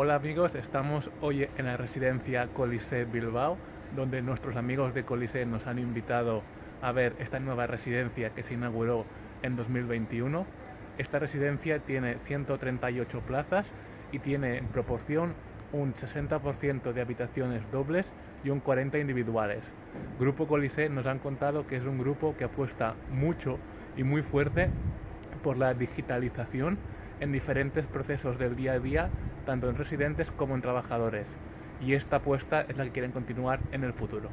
Hola amigos, estamos hoy en la residencia Colisée Bilbao, donde nuestros amigos de Colisée nos han invitado a ver esta nueva residencia que se inauguró en 2021. Esta residencia tiene 138 plazas y tiene en proporción un 60% de habitaciones dobles y un 40% individuales. Grupo Colisée nos han contado que es un grupo que apuesta mucho y muy fuerte por la digitalización en diferentes procesos del día a día, tanto en residentes como en trabajadores, y esta apuesta es la que quieren continuar en el futuro.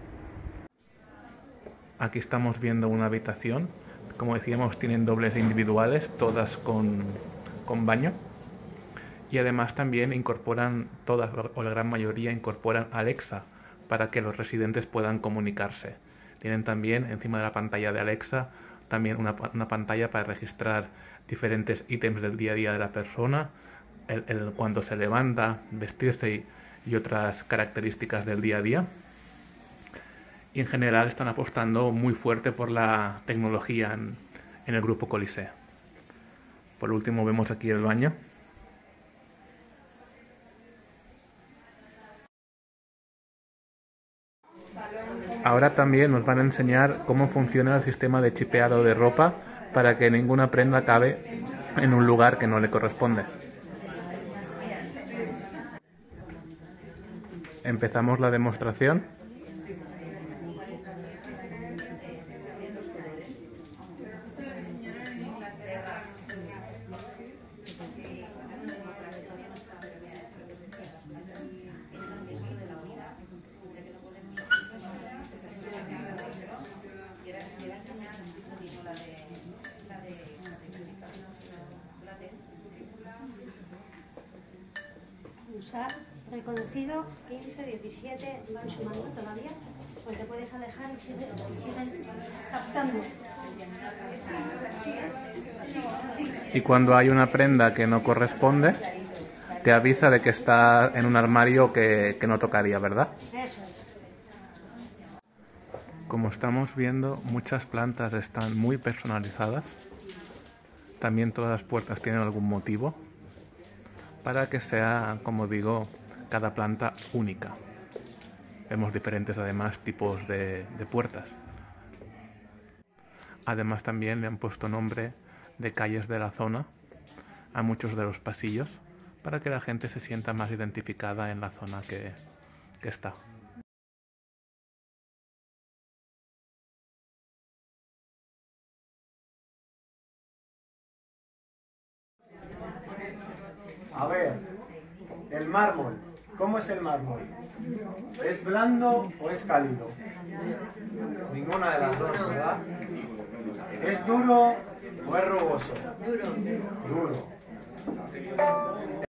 Aquí estamos viendo una habitación, como decíamos tienen dobles e individuales, todas con baño, y además también incorporan, todas o la gran mayoría incorporan Alexa para que los residentes puedan comunicarse. Tienen también encima de la pantalla de Alexa también una pantalla para registrar diferentes ítems del día a día de la persona, cuando se levanta, vestirse y otras características del día a día. Y en general están apostando muy fuerte por la tecnología en el grupo Colisée. Por último vemos aquí el baño. Ahora también nos van a enseñar cómo funciona el sistema de chipeado de ropa para que ninguna prenda cabe en un lugar que no le corresponde. Empezamos la demostración. Usar reconocido 15, 17, van sumando todavía, pues te puedes alejar y siguen captando. Y cuando hay una prenda que no corresponde, te avisa de que está en un armario que no tocaría, ¿verdad? Eso es. Como estamos viendo, muchas plantas están muy personalizadas. También todas las puertas tienen algún motivo para que sea, como digo, cada planta única. Vemos diferentes además tipos de puertas. Además también le han puesto nombre de calles de la zona a muchos de los pasillos para que la gente se sienta más identificada en la zona que está. A ver, el mármol. ¿Cómo es el mármol? ¿Es blando o es cálido? Ninguna de las dos, ¿verdad? ¿Es duro o es rugoso? Duro. Duro.